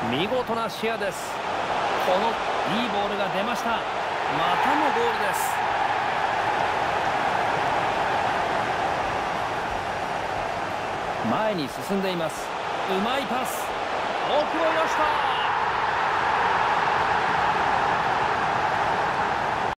見事な視野です。このいいボールが出ました。またもゴールです。前に進んでいます。うまいパス、奥をよした。